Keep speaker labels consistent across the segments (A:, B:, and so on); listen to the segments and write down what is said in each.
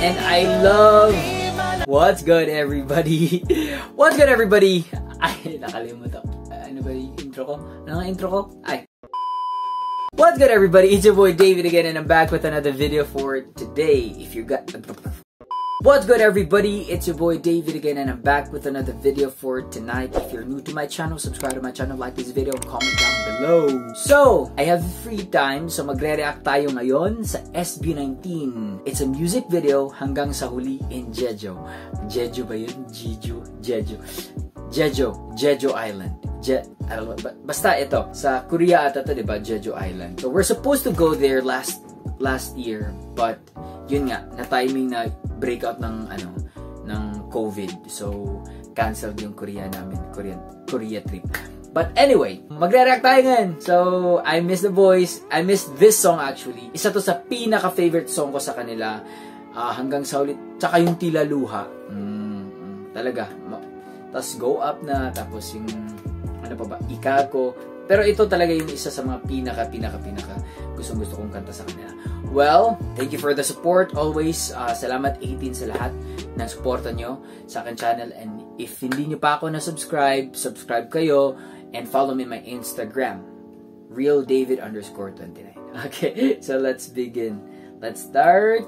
A: And I love... What's good, everybody? What's good, everybody? Ay, nakalimutan ko. Ano ba yung intro ko? Ano nga intro ko? Ay. What's good, everybody? It's your boy David again, and I'm back with another video for today. If you got... What's good, everybody? It's your boy David again, and I'm back with another video for tonight. If you're new to my channel, subscribe to my channel, like this video, comment down below. So, I have free time, so magre-react tayo ngayon sa SB19. It's a music video, Hanggang sa Huli in Jeju. Jeju ba yun? Jeju? Jeju. Jeju Island. Basta ito, sa Korea ata to, diba? Jeju Island. So, we're supposed to go there last year, but yun nga, na-timing na breakout ng COVID. So, canceled yung Korea trip. But anyway, magre-react tayo ngayon. So, I miss the voice. I miss this song actually. Isa to sa pinaka-favorite song ko sa kanila. Hanggang sa ulit. Tsaka yung Tila Luha. Talaga. Tapos Go Up na. Tapos yung, ano pa ba? Ika Ko. Pero ito talaga yung isa sa mga pinaka gustong-gusto kong kanta sa kanila. Well, thank you for the support always. Salamat 18 sa lahat ng suporta nyo sa akin channel. And if hindi nyo pa ako na-subscribe, subscribe kayo and follow me on my Instagram, realdavid_29. Okay, so let's begin. Let's start.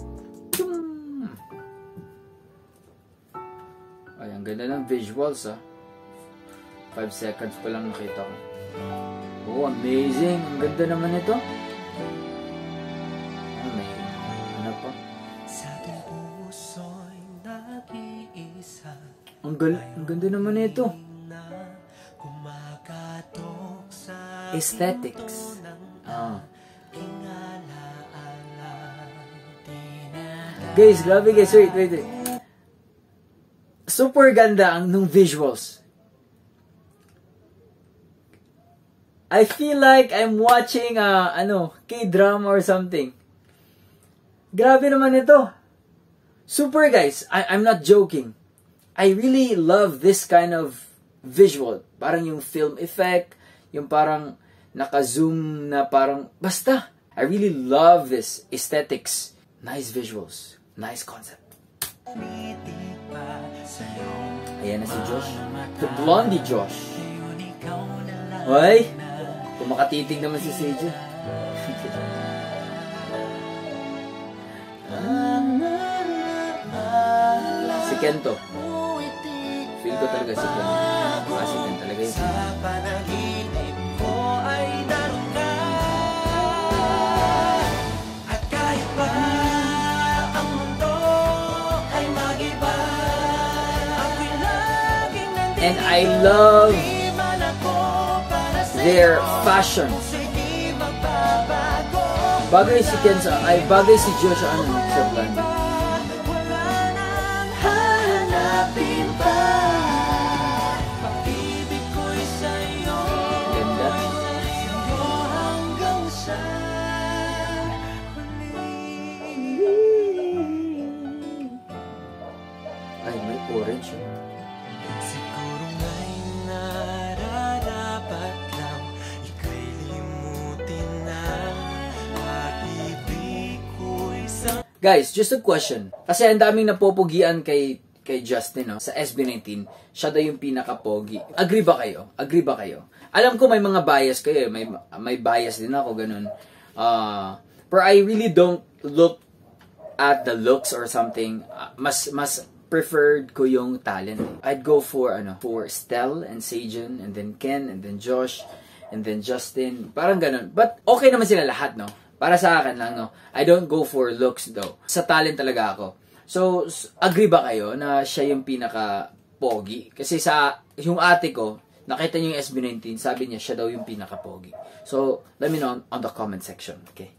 A: Ay, ang ganda ng visuals 5 seconds pa lang nakita ko. Oh, amazing. Ang ganda naman ito. Ano pa? Ang ganda naman ito. Aesthetics. Guys, grabe guys. Wait. Super ganda ang nung visuals. I feel like I'm watching K-drama or something. Grabe naman ito. Super guys, I'm not joking. I really love this kind of visual. Parang yung film effect, yung parang naka-zoom na parang, basta. I really love this aesthetics. Nice visuals. Nice concept. Ayan na si Josh. The blondie Josh. Hoy! Kung makatitig naman si Jeju. Si Kento. Feel ko talaga si Kento. Si Kento talaga yun. And I love their fashion. Bagay si Kenza, ay bagay si Josh sa blondie. Ganda. Ay, may orange. Guys, just a question. Kasi ang daming napopogian kay Justin, no? Sa SB19, siya daw yung pinaka-pogi. Agree ba kayo? Alam ko may mga bias kayo. May bias din ako, ganun. But I really don't look at the looks or something. Mas preferred ko yung talent. I'd go for Stel and Sejan, and then Ken, and then Josh, and then Justin. Parang ganun. But okay naman sila lahat, no? Para sa akin lang, no? I don't go for looks, though. Sa talent talaga ako. So, agree ba kayo na siya yung pinaka-pogi? Kasi yung ate ko, nakita niyo yung SB19, sabi niya, siya daw yung pinaka-pogi. So, let me know on the comment section, okay?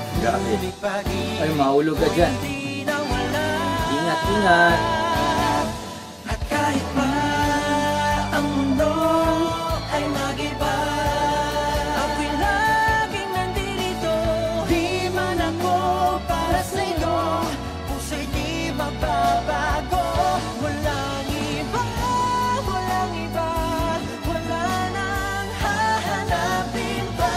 A: Ay, mahulog ka dyan. Ingat, ingat.
B: Kahit pa ang mundo ay mag-iba, ako'y laging nandito. Di man ako para sa'yo, puso'y di magbabago. Walang iba, walang iba, wala nang hahanapin pa.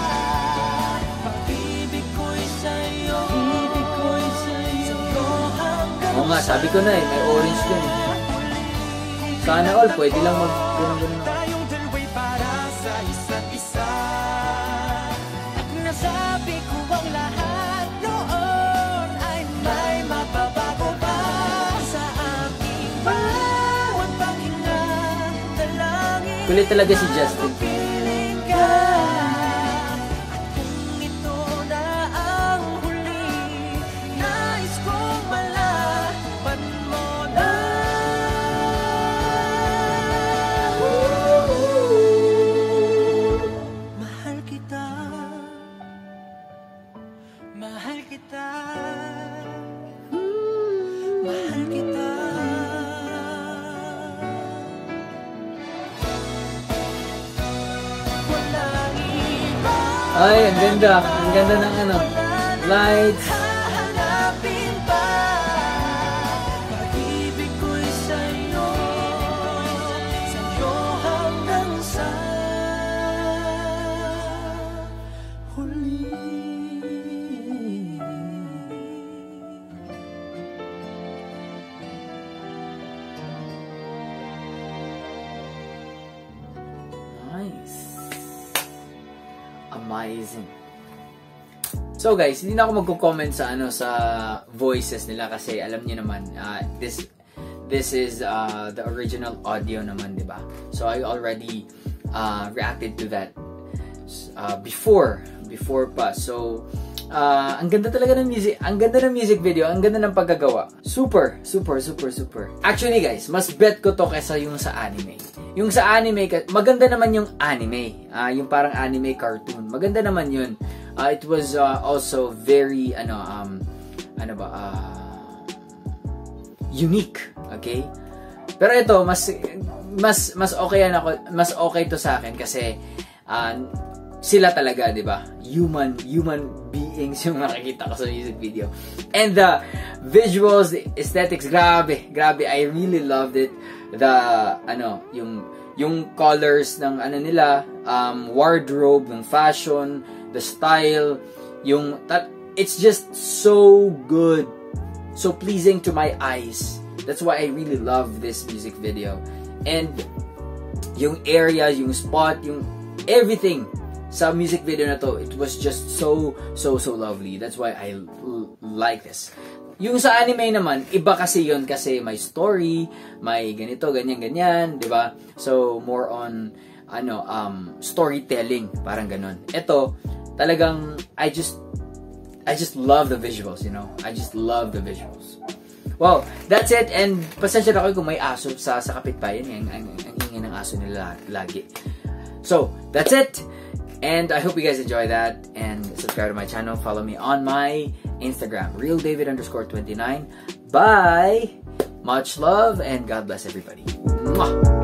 B: Pag-ibig ko'y sa'yo, pag-ibig ko'y sa'yo, hanggang
A: Oo nga, sabi ko na may orange dun eh. Sana all, pwede lang mag-ganun-ganun.
B: tayong dalawa'y para sa isa't isa. At nasabi ko ang lahat noon ay may mababago pa sa aking bawat paghinga. Dalangin
A: Kulit talaga si Justin.
B: piling ka. At kung ito na ang huli, nais kong malaman mo na mahal kita, mahal kita, mahal kita. Walang iba,
A: Ay, ang ganda. Ang ganda ng ano. Lights.
B: hahanapin pa. Pag-ibig ko'y sa'yo, sa'yo hanggang sa huli.
A: Nice. Amazing. So guys, hindi na ako magko-comment sa sa voices nila kasi alam niyo naman this is the original audio naman, 'di ba? So I already reacted to that before pa. So ang ganda talaga ng music, ang ganda ng music video, ang ganda ng paggagawa. Super. Actually guys, mas bet ko to kaysa yung sa anime. Yung sa anime, maganda naman yung anime. Yung parang anime cartoon. Maganda naman yun. It was also very unique, okay? Pero ito mas okay yan ako, mas okay to sa akin kasi sila talaga, 'di ba? Human beings yung makikita ko sa music video. And the visuals, the aesthetics, grabe. I really loved it. The yung colors ng nila, wardrobe, ng fashion, the style, it's just so good. So pleasing to my eyes. That's why I really love this music video. And yung area, yung spot, yung everything sa music video na to, it was just so lovely. That's why I like this. Yung sa anime naman, iba kasi yun kasi may story, may ganito, ganyan, 'di ba? So more on storytelling, parang ganun. Ito, talagang I just love the visuals, you know. I just love the visuals. Well, that's it. And pasensya na kayo kung may aso sa kapitbayan. Ang ingay ng aso nila lagi. So, that's it. And I hope you guys enjoy that. And subscribe to my channel. Follow me on my Instagram, realdavid_29. Bye! Much love and God bless everybody. Mwah!